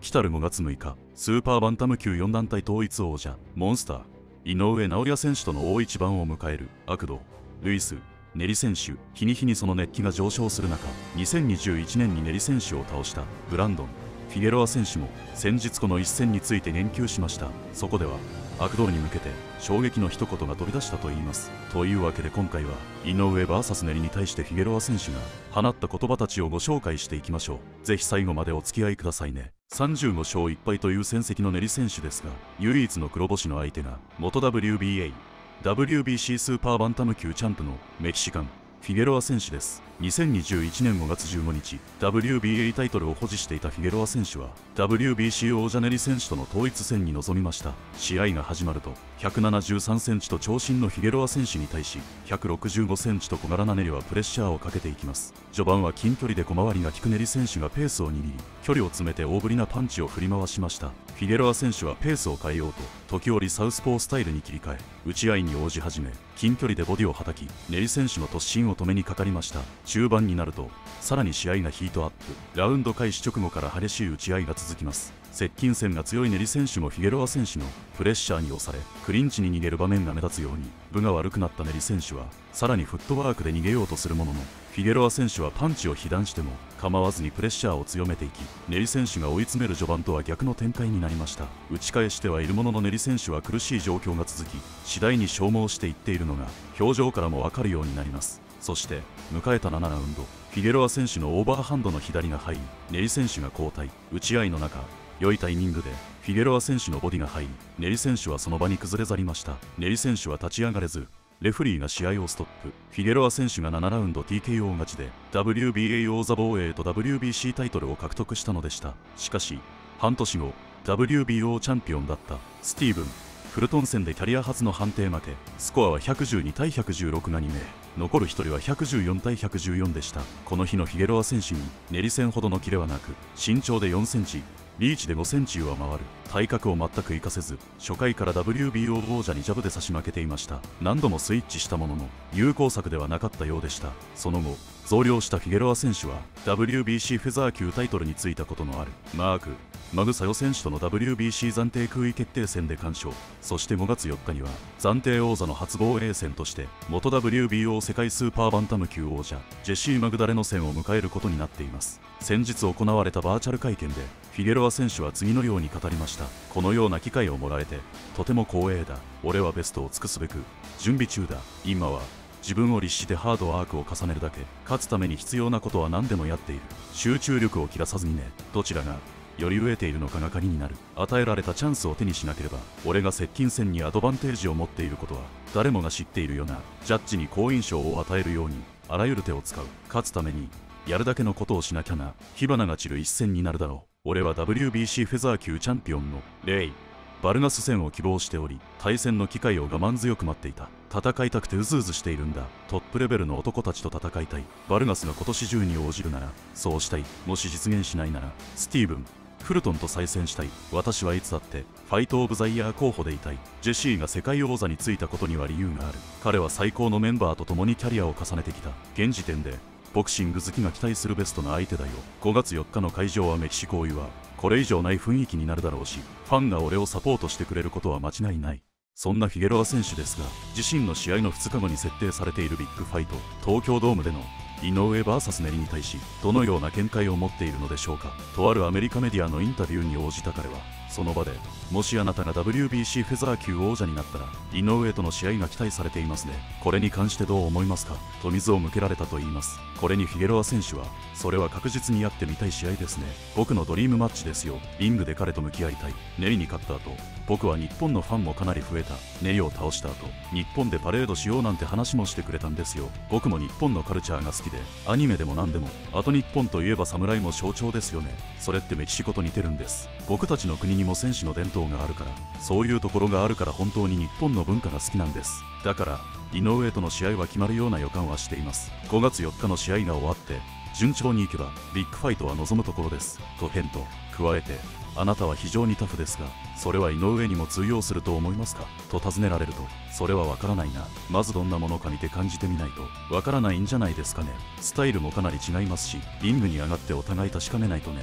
来たる5月6日、スーパーバンタム級4団体統一王者モンスター井上尚弥選手との大一番を迎えるアクド、ルイス、ネリ選手。日に日にその熱気が上昇する中、2021年にネリ選手を倒したブランドン・フィゲロア選手も先日この一戦について言及しました。そこではアクドに向けて衝撃の一言が飛び出したといいます。というわけで今回は井上 VS ネリに対してフィゲロア選手が放った言葉たちをご紹介していきましょう。ぜひ最後までお付き合いくださいね。35勝1敗という戦績のネリ選手ですが、唯一の黒星の相手が元 WBA、WBC スーパーバンタム級チャンプのメキシカンフィゲロア選手です。2021年5月15日、WBA タイトルを保持していたフィゲロア選手は WBC 王者ネリ選手との統一戦に臨みました。試合が始まると173センチと長身のフィゲロア選手に対し165センチと小柄なネリはプレッシャーをかけていきます。序盤は近距離で小回りが利くネリ選手がペースを握り、距離を詰めて大振りなパンチを振り回しました。フィゲロア選手はペースを変えようと時折サウスポースタイルに切り替え、打ち合いに応じ始め、近距離でボディをはたき、ネリ選手の突進を止めにかかりました。中盤になるとさらに試合がヒートアップ。ラウンド開始直後から激しい打ち合いが続きます。接近戦が強いネリ選手もフィゲロア選手のプレッシャーに押され、クリンチに逃げる場面が目立つように分が悪くなったネリ選手はさらにフットワークで逃げようとするものの、フィゲロア選手はパンチを被弾しても構わずにプレッシャーを強めていき、ネリ選手が追い詰める序盤とは逆の展開になりました。打ち返してはいるもののネリ選手は苦しい状況が続き、次第に消耗していっているのが表情からも分かるようになります。そして迎えた7ラウンド、フィゲロア選手のオーバーハンドの左が入り、ネリ選手が交代。打ち合いの中、良いタイミングでフィゲロア選手のボディが入り、ネリ選手はその場に崩れ去りました。ネリ選手は立ち上がれず、レフリーが試合をストップ。フィゲロア選手が7ラウンド TKO 勝ちで WBA 王座防衛と WBC タイトルを獲得したのでした。しかし半年後、 WBO チャンピオンだったスティーブン・フルトン戦でキャリア初の判定負け。スコアは112対116が2名、残る1人は114対114でした。この日のフィゲロア選手にネリ戦ほどのキレはなく、身長で4センチ、リーチで5センチ上回る体格を全く活かせず、初回から WBO 王者にジャブで差し負けていました。何度もスイッチしたものの有効策ではなかったようでした。その後増量したフィゲロア選手は WBC フェザー級タイトルについたことのあるマーク・マグサヨ選手との WBC 暫定空位決定戦で完勝。そして5月4日には暫定王座の初防衛戦として元 WBO 世界スーパーバンタム級王者ジェシー・マグダレノ戦を迎えることになっています。先日行われたバーチャル会見でフィゲロア選手は次のように語りました。このような機会をもらえてとても光栄だ。俺はベストを尽くすべく準備中だ。今は自分を律してハードワークを重ねるだけ。勝つために必要なことは何でもやっている。集中力を切らさずにね。どちらがより飢えているのかが鍵になる。与えられたチャンスを手にしなければ、俺が接近戦にアドバンテージを持っていることは誰もが知っているよな。ジャッジに好印象を与えるようにあらゆる手を使う。勝つためにやるだけのことをしなきゃな。火花が散る一戦になるだろう。俺は WBC フェザー級チャンピオンのレイ・バルガス戦を希望しており、対戦の機会を我慢強く待っていた。戦いたくてうずうずしているんだ。トップレベルの男たちと戦いたい。バルガスが今年中に応じるならそうしたい。もし実現しないならスティーブン・フルトンと再戦したい。私はいつだってファイトオブザイヤー候補でいたい。ジェシーが世界王座についたことには理由がある。彼は最高のメンバーと共にキャリアを重ねてきた。現時点でボクシング好きが期待するベストな相手だよ。5月4日の会場はメキシコお湯はこれ以上ない雰囲気になるだろうし、ファンが俺をサポートしてくれることは間違いない。そんなフィゲロア選手ですが、自身の試合の2日後に設定されているビッグファイト、東京ドームでの井上 VS ネリに対しどのような見解を持っているのでしょうか。とあるアメリカメディアのインタビューに応じた彼は、その場でもしあなたが WBC フェザー級王者になったら井上との試合が期待されていますね。これに関してどう思いますかと水を向けられたといいます。これにフィゲロア選手は、それは確実にやってみたい試合ですね。僕のドリームマッチですよ。リングで彼と向き合いたい。ネリに勝った後、僕は日本のファンもかなり増えた。ネリを倒した後、日本でパレードしようなんて話もしてくれたんですよ。僕も日本のカルチャーが好きで、アニメでも何でも、あと日本といえば侍も象徴ですよね。それってメキシコと似てるんです。僕たちの国にも戦士の伝統があるから、そういうところがあるから本当に日本の文化が好きなんです。だから井上との試合は決まるような予感はしています。5月4日の試合が終わって順調にいけばビッグファイトは望むところですと返と加えて、あなたは非常にタフですがそれは井上にも通用すると思いますかと尋ねられると、それはわからないな。まずどんなものか見て感じてみないとわからないんじゃないですかね。スタイルもかなり違いますし、リングに上がってお互い確かめないとね。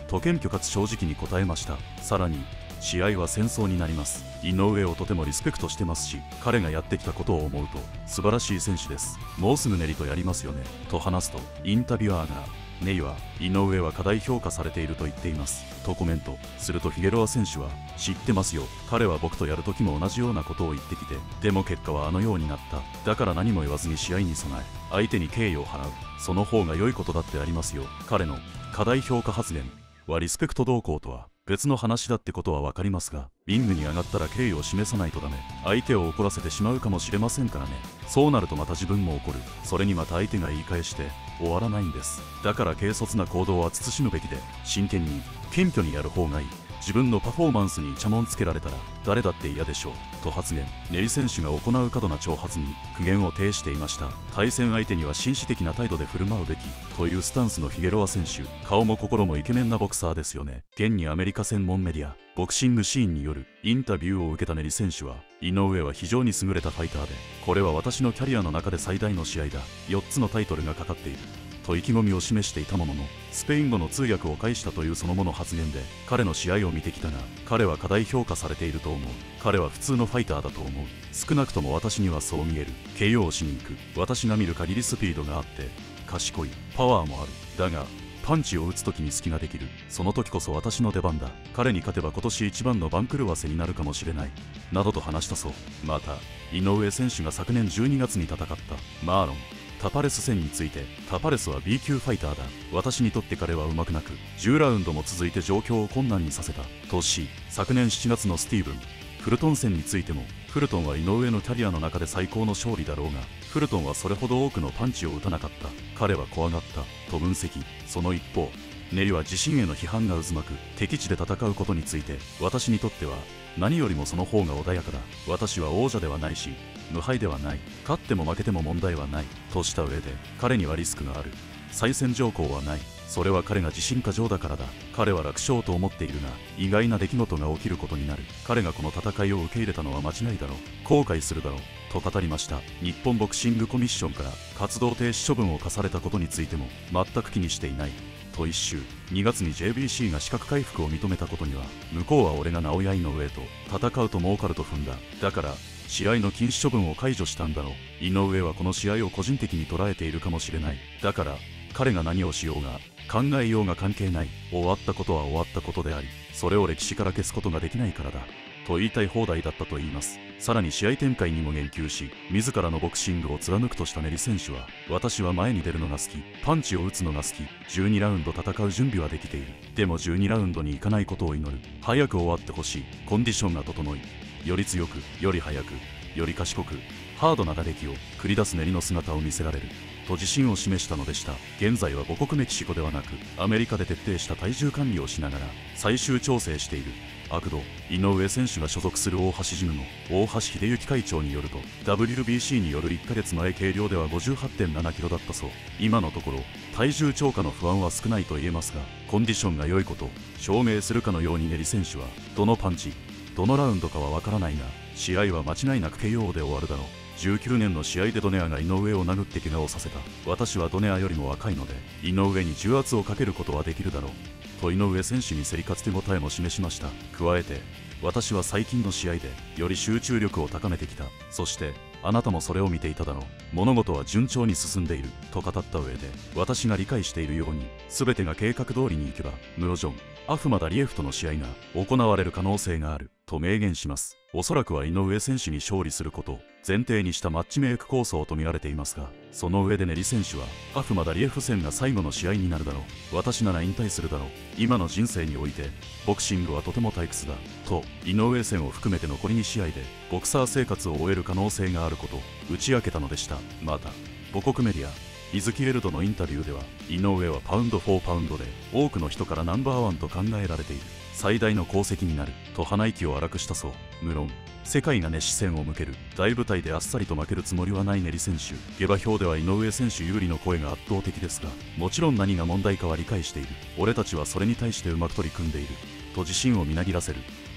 と謙虚かつ正直に答えました。さらに試合は戦争になります。井上をとてもリスペクトしてますし、彼がやってきたことを思うと素晴らしい選手です。もうすぐネリとやりますよねと話すと、インタビュアーがネイは井上は過大評価されていると言っていますとコメントすると、フィゲロア選手は知ってますよ、彼は僕とやる時も同じようなことを言ってきて、でも結果はあのようになった、だから何も言わずに試合に備え相手に敬意を払う、その方が良いことだってありますよ。彼の過大評価発言はリスペクト動向とは別の話だってことは分かりますが、リングに上がったら敬意を示さないとダメ、相手を怒らせてしまうかもしれませんからね。そうなるとまた自分も怒る、それにまた相手が言い返して終わらないんです。だから軽率な行動は慎むべきで、真剣に謙虚にやる方がいい。自分のパフォーマンスにイチャモンつけられたら誰だって嫌でしょうと発言。ネリ選手が行う過度な挑発に苦言を呈していました。対戦相手には紳士的な態度で振る舞うべきというスタンスのフィゲロア選手、顔も心もイケメンなボクサーですよね。現にアメリカ専門メディアボクシングシーンによるインタビューを受けたネリ選手は、井上は非常に優れたファイターで、これは私のキャリアの中で最大の試合だ、4つのタイトルがかかっていると意気込みを示していたものの、スペイン語の通訳を介したというその後の発言で、彼の試合を見てきたが彼は過大評価されていると思う、彼は普通のファイターだと思う、少なくとも私にはそう見える、KO をしに行く、私が見る限りスピードがあって賢い、パワーもある、だがパンチを打つ時に隙ができる、その時こそ私の出番だ、彼に勝てば今年一番の番狂わせになるかもしれないなどと話したそう。また井上選手が昨年12月に戦ったマーロン・タパレス戦について、タパレスは B 級ファイターだ、私にとって彼は上手くなく10ラウンドも続いて状況を困難にさせたとし、昨年7月のスティーブン・フルトン戦についても、フルトンは井上のキャリアの中で最高の勝利だろうが、フルトンはそれほど多くのパンチを打たなかった、彼は怖がったと分析。その一方ネリは自身への批判が渦巻く、敵地で戦うことについて、私にとっては何よりもその方が穏やかだ、私は王者ではないし無敗ではない、勝っても負けても問題はないとした上で、彼にはリスクがある、再戦条項はない、それは彼が自信過剰だからだ、彼は楽勝と思っているが意外な出来事が起きることになる、彼がこの戦いを受け入れたのは間違いだろう、後悔するだろうと語りました。日本ボクシングコミッションから活動停止処分を課されたことについても全く気にしていないと一周。2月に JBC が資格回復を認めたことには、向こうは俺が直哉井上と戦うと儲かると踏んだ、だから試合の禁止処分を解除したんだろう、井上はこの試合を個人的に捉えているかもしれない、だから彼が何をしようが考えようが関係ない、終わったことは終わったことであり、それを歴史から消すことができないからだと言いたい放題だったと言います。さらに試合展開にも言及し、自らのボクシングを貫くとしたネリ選手は、私は前に出るのが好き、パンチを打つのが好き、12ラウンド戦う準備はできている、でも12ラウンドに行かないことを祈る、早く終わってほしい、コンディションが整い、より強く、より速く、より賢く、ハードな打撃を繰り出すネリの姿を見せられると自信を示したのでした。現在は母国メキシコではなくアメリカで徹底した体重管理をしながら最終調整している。アクド井上選手が所属する大橋ジムの大橋秀幸会長によると、 WBC による1ヶ月前計量では 58.7 キロだったそう。今のところ体重超過の不安は少ないと言えますが、コンディションが良いことを証明するかのようにネリ選手は、どのパンチどのラウンドかはわからないが試合は間違いなく KO で終わるだろう。19年の試合でドネアが井上を殴って怪我をさせた。私はドネアよりも若いので井上に重圧をかけることはできるだろうと井上選手に競り勝つ手応えも示しました。加えて、私は最近の試合でより集中力を高めてきた、そしてあなたもそれを見ていただろう、物事は順調に進んでいると語った上で、私が理解しているように全てが計画通りにいけばムロジョン・アフマダリエフとの試合が行われる可能性があると明言します。おそらくは井上選手に勝利することを前提にしたマッチメイク構想と見られていますが、その上でネリ選手は、アフマダリエフ戦が最後の試合になるだろう、私なら引退するだろう、今の人生においてボクシングはとても退屈だと井上戦を含めて残り2試合でボクサー生活を終える可能性があることを打ち明けたのでした。また母国メディアイズキエルドのインタビューでは、井上はパウンド・フォー・パウンドで多くの人からナンバーワンと考えられている、最大の功績になると鼻息を荒くしたそう。無論世界が熱視線を向ける大舞台であっさりと負けるつもりはないネリ選手。下馬評では井上選手有利の声が圧倒的ですが、もちろん何が問題かは理解している、俺たちはそれに対してうまく取り組んでいると自信をみなぎらせる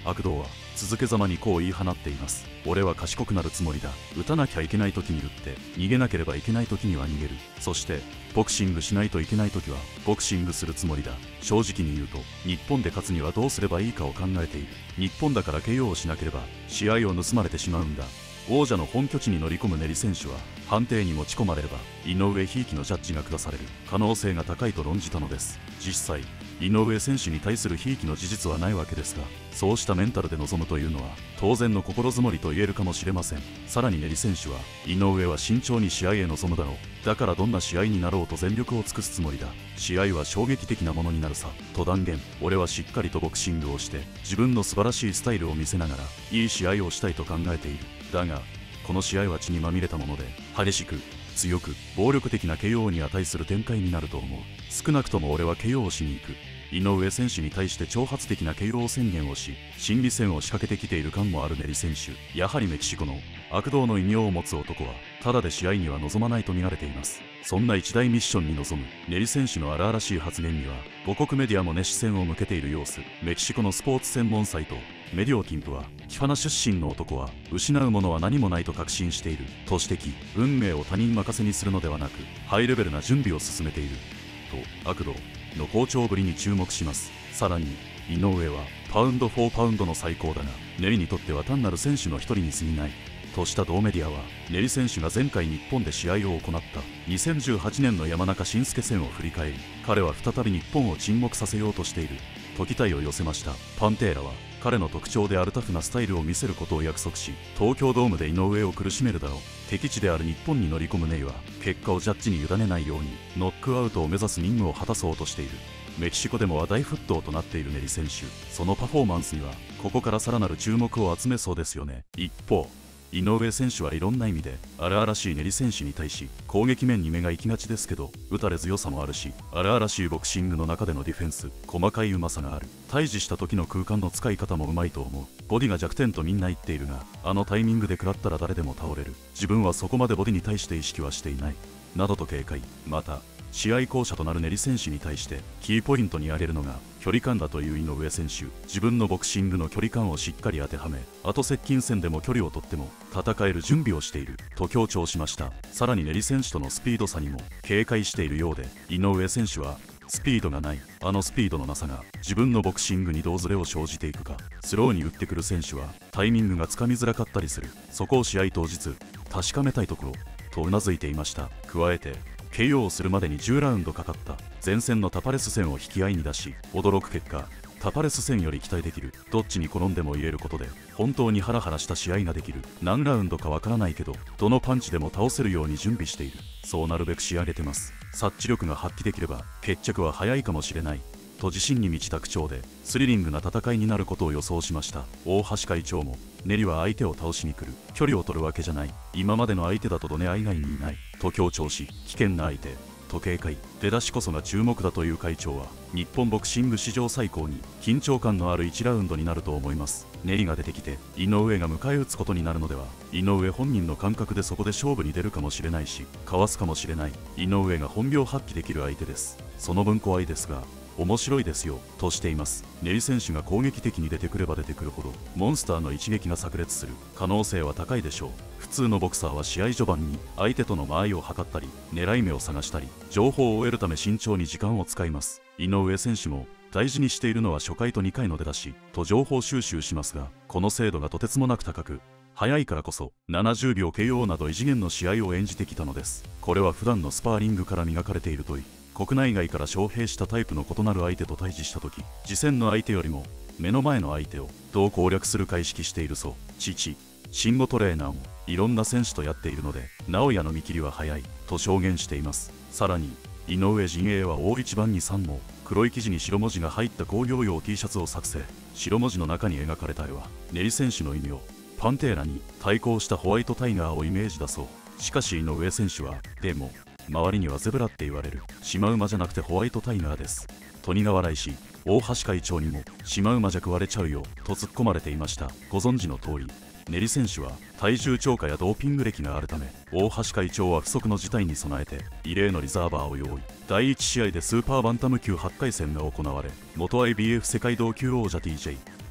悪童は続けざまにこう言い放っています。俺は賢くなるつもりだ。撃たなきゃいけない時に撃って、逃げなければいけない時には逃げる。そしてボクシングしないといけない時はボクシングするつもりだ。正直に言うと、日本で勝つにはどうすればいいかを考えている。日本だから KO をしなければ試合を盗まれてしまうんだ。王者の本拠地に乗り込むネリ選手は、判定に持ち込まれれば井上ひいきのジャッジが下される可能性が高いと論じたのです。実際井上選手に対するひいきの事実はないわけですが、そうしたメンタルで臨むというのは当然の心づもりと言えるかもしれません。さらにネリ選手は、井上は慎重に試合へ臨むだろう、だからどんな試合になろうと全力を尽くすつもりだ、試合は衝撃的なものになるさと断言。俺はしっかりとボクシングをして自分の素晴らしいスタイルを見せながらいい試合をしたいと考えている。だがこの試合は血にまみれたもので、激しく強く暴力的な KO に値する展開になると思う。少なくとも俺は KO をしに行く。井上選手に対して挑発的な KO 宣言をし、心理戦を仕掛けてきている感もあるネリ選手。やはりメキシコの悪童の異名を持つ男はただで試合には臨まないと見られています。そんな一大ミッションに臨むネリ選手の荒々しい発言には母国メディアも熱視線を向けている様子。メキシコのスポーツ専門サイトメディオキンプは、キファナ出身の男は失うものは何もないと確信していると指摘。運命を他人任せにするのではなく、ハイレベルな準備を進めていると悪童の好調ぶりに注目します。さらに井上はパウンド・フォー・パウンドの最高だが、ネリにとっては単なる選手の一人に過ぎないとした同メディアは、ネリ選手が前回日本で試合を行った2018年の山中伸介戦を振り返り、彼は再び日本を沈黙させようとしていると期待を寄せました。パンテーラは彼の特徴であるタフなスタイルを見せることを約束し、東京ドームで井上を苦しめるだろう。敵地である日本に乗り込むネイは結果をジャッジに委ねないようにノックアウトを目指す任務を果たそうとしている。メキシコでも話題沸騰となっているネリ選手、そのパフォーマンスにはここからさらなる注目を集めそうですよね。一方井上選手はいろんな意味で荒々しいネリ選手に対し攻撃面に目が行きがちですけど、打たれ強さもあるし、荒々しいボクシングの中でのディフェンス、細かいうまさがある。対峙した時の空間の使い方もうまいと思う。ボディが弱点とみんな言っているが、あのタイミングで食らったら誰でも倒れる。自分はそこまでボディに対して意識はしていないなどと警戒。また試合巧者となるネリ選手に対してキーポイントに挙げるのが距離感だという井上選手。自分のボクシングの距離感をしっかり当てはめ、後接近戦でも距離を取っても戦える準備をしていると強調しました。さらにネリ選手とのスピード差にも警戒しているようで、井上選手はスピードがない、あのスピードのなさが自分のボクシングにどうずれを生じていくか。スローに打ってくる選手はタイミングがつかみづらかったりする。そこを試合当日確かめたいところとうなずいていました。加えてKO をするまでに10ラウンドかかった前線のタパレス戦を引き合いに出し、驚く結果タパレス戦より期待できる、どっちに転んでも言えることで本当にハラハラした試合ができる。何ラウンドかわからないけどどのパンチでも倒せるように準備している。そうなるべく仕上げてます。察知力が発揮できれば決着は早いかもしれないと自信に満ちた口調でスリリングな戦いになることを予想しました。大橋会長も、ネリは相手を倒しに来る、距離を取るわけじゃない、今までの相手だとドネア以外にいないと強調し、危険な相手と警戒。出だしこそが注目だという会長は、日本ボクシング史上最高に緊張感のある1ラウンドになると思います。ネリが出てきて井上が迎え撃つことになるのでは。井上本人の感覚でそこで勝負に出るかもしれないし、かわすかもしれない。井上が本領発揮できる相手です。その分怖いですが面白いですよとしています。ネリ選手が攻撃的に出てくれば出てくるほどモンスターの一撃が炸裂する可能性は高いでしょう。普通のボクサーは試合序盤に相手との間合いを測ったり狙い目を探したり情報を得るため慎重に時間を使います。井上選手も大事にしているのは初回と2回の出だしと情報収集しますが、この精度がとてつもなく高く早いからこそ70秒 KO など異次元の試合を演じてきたのです。これは普段のスパーリングから磨かれているといい、国内外から招聘したタイプの異なる相手と対峙した時、次戦の相手よりも目の前の相手をどう攻略するか意識しているそう。父慎吾トレーナーもいろんな選手とやっているので直哉の見切りは早いと証言しています。さらに井上陣営は大一番に3も黒い生地に白文字が入った工業用 T シャツを作成。白文字の中に描かれた絵はネリ選手の異名パンテーラに対抗したホワイトタイガーをイメージだそう。しかし井上選手は、でも周りにはゼブラって言われるシマウマじゃなくてホワイトタイガーですと苦笑いし、大橋会長にもシマウマじゃ食われちゃうよと突っ込まれていました。ご存知の通りネリ選手は体重超過やドーピング歴があるため、大橋会長は不測の事態に備えて異例のリザーバーを用意。第1試合でスーパーバンタム級8回戦が行われ、元 IBF 世界同級王者 TJ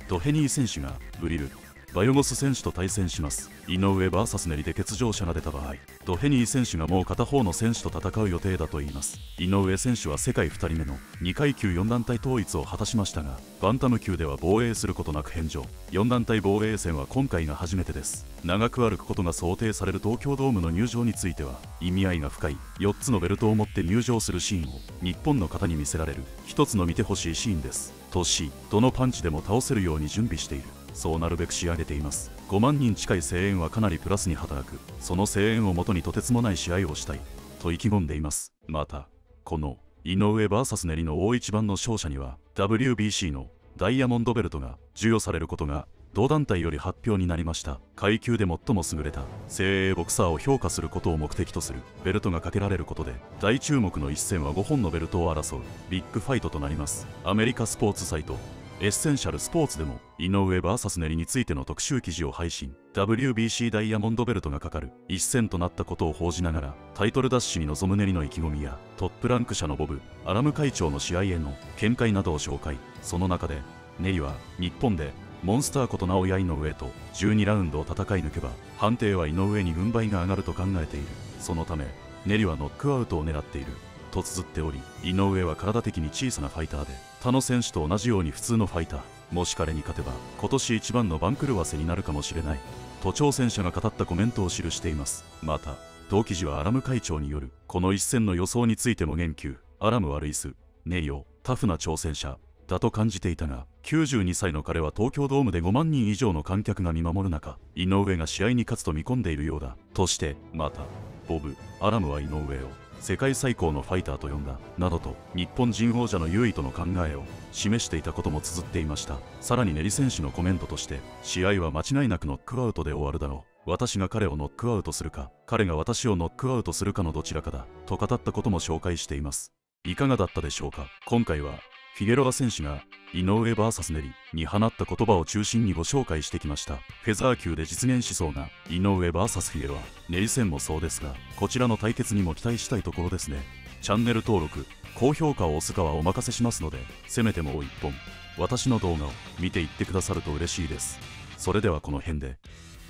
ドヘニー選手がブリル・バヨゴス選手と対戦します。井上 VS ネリで欠場者が出た場合、ドヘニー選手がもう片方の選手と戦う予定だといいます。井上選手は世界2人目の2階級4団体統一を果たしましたが、バンタム級では防衛することなく返上。4団体防衛戦は今回が初めてです。長く歩くことが想定される東京ドームの入場については意味合いが深い。4つのベルトを持って入場するシーンを日本の方に見せられる一つの見てほしいシーンです。とし、どのパンチでも倒せるように準備している。そうなるべく仕上げています。5万人近い声援はかなりプラスに働く。その声援をもとにとてつもない試合をしたいと意気込んでいます。またこの井上 VS ネリの大一番の勝者には WBC のダイヤモンドベルトが授与されることが同団体より発表になりました。階級で最も優れた精鋭ボクサーを評価することを目的とするベルトがかけられることで、大注目の一戦は5本のベルトを争うビッグファイトとなります。アメリカスポーツサイトエッセンシャルスポーツでも井上 VS ネリについての特集記事を配信。 WBC ダイヤモンドベルトがかかる一戦となったことを報じながら、タイトルダッシュに臨むネリの意気込みやトップランク社のボブ・アラム会長の試合への見解などを紹介。その中でネリは日本でモンスターこと直哉井上と12ラウンドを戦い抜けば判定は井上に軍配が上がると考えている。そのためネリはノックアウトを狙っていると綴っており、井上は体的に小さなファイターで他の選手と同じように普通のファイター。もし彼に勝てば今年一番の番狂わせになるかもしれないと挑戦者が語ったコメントを記しています。また同記事はアラム会長によるこの一戦の予想についても言及。アラムはルイス・ネリをタフな挑戦者だと感じていたが、92歳の彼は東京ドームで5万人以上の観客が見守る中、井上が試合に勝つと見込んでいるようだとして、またボブ・アラムは井上を世界最高のファイターと呼んだなどと日本人王者の優位との考えを示していたことも綴っていました。さらにネリ選手のコメントとして、試合は間違いなくノックアウトで終わるだろう。私が彼をノックアウトするか、彼が私をノックアウトするかのどちらかだと語ったことも紹介しています。いかがだったでしょうか。今回はフィゲロア選手が井上 VS ネリに放った言葉を中心にご紹介してきました。フェザー級で実現しそうな井上 VS フィゲロア、ネリ戦もそうですが、こちらの対決にも期待したいところですね。チャンネル登録、高評価を押すかはお任せしますので、せめてもう一本私の動画を見ていってくださると嬉しいです。それではこの辺で。